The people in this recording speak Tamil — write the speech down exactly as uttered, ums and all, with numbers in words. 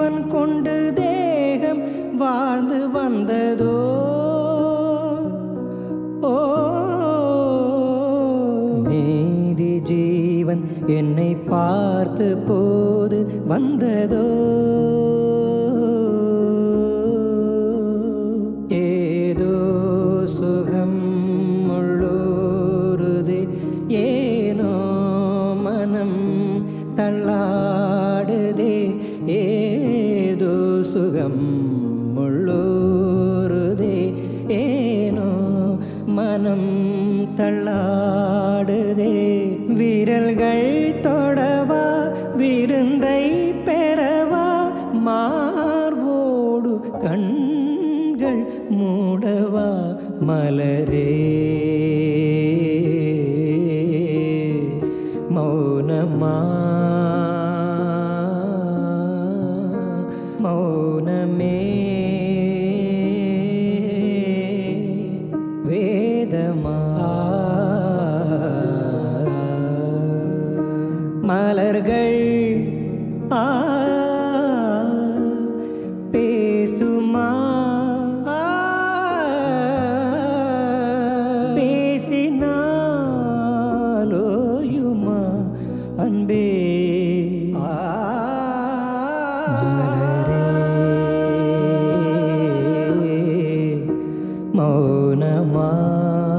ஜீவன் கொண்டு தேகம் வாழ்ந்து வந்ததோ ஓ மீதி ஜீவன் என்னை பார்த்து போது வந்ததோ ஏதோ சுகம் உள்ளூருது ஏனோ மனம் தள்ளாடுதே ஏதோ சுகம் உள்ளூருதே ஏனோ மனம் தள்ளாடுதே விரல்கள் தொடவா விருந்தை பெறவா மார்போடு கண்கள் மூடவா மலரே மௌனமா மௌனமே வேதமா மலர்கள் ஆ பேசுமா பேசினாலோயுமா அன்பே மௌனமா